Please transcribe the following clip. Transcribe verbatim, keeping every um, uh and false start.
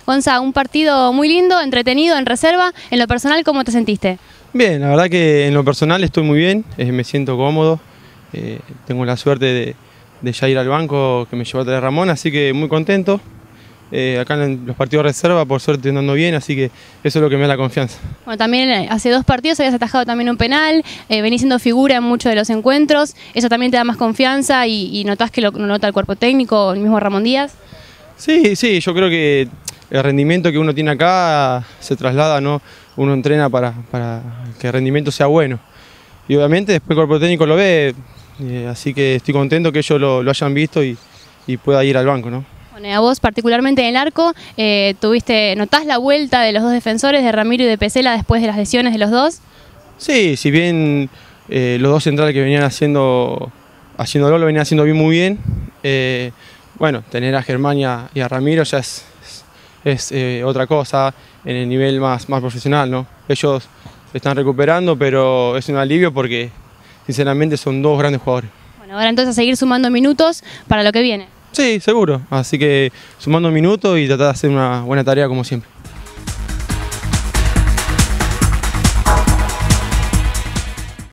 Gonza, un partido muy lindo, entretenido, en reserva. En lo personal, ¿cómo te sentiste? Bien, la verdad que en lo personal estoy muy bien, eh, me siento cómodo. Eh, tengo la suerte de, de ya ir al banco que me llevó a traer Ramón, así que muy contento. Eh, acá en los partidos de reserva, por suerte, andando bien, así que eso es lo que me da la confianza. Bueno, también hace dos partidos habías atajado también un penal, eh, venís siendo figura en muchos de los encuentros. ¿Eso también te da más confianza y, y notás que lo nota el cuerpo técnico, el mismo Ramón Díaz? Sí, sí, yo creo que el rendimiento que uno tiene acá se traslada, ¿no? Uno entrena para, para que el rendimiento sea bueno. Y obviamente después el cuerpo técnico lo ve, eh, así que estoy contento que ellos lo, lo hayan visto y, y pueda ir al banco, ¿no? Bueno, y a vos particularmente en el arco, eh, tuviste, ¿notás la vuelta de los dos defensores, de Ramiro y de Pesela, después de las lesiones de los dos? Sí, si bien eh, los dos centrales que venían haciendo, haciéndolo lo venían haciendo bien, muy bien, eh, bueno, tener a Germán y a, y a Ramiro ya es, es eh, otra cosa en el nivel más, más profesional, ¿no? Ellos se están recuperando, pero es un alivio porque sinceramente son dos grandes jugadores. Bueno, ahora entonces a seguir sumando minutos para lo que viene. Sí, seguro, así que sumando minutos y tratar de hacer una buena tarea como siempre.